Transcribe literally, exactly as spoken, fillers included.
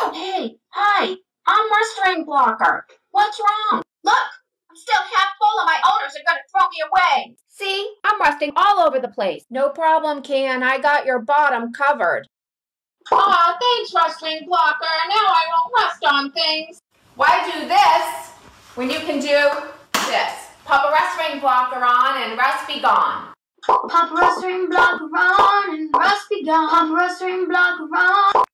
Hey, hi, I'm rustring blocker. What's wrong? Look, I'm still half full and my owners are gonna throw me away. See, I'm rusting all over the place. No problem, Can. I got your bottom covered. Aw, thanks, rustring blocker. Now I won't rust on things. Why do this when you can do this? Pop a rustring blocker on and rust be gone. Pop a rustring blocker on and rust be gone. Pop a rustring blocker on.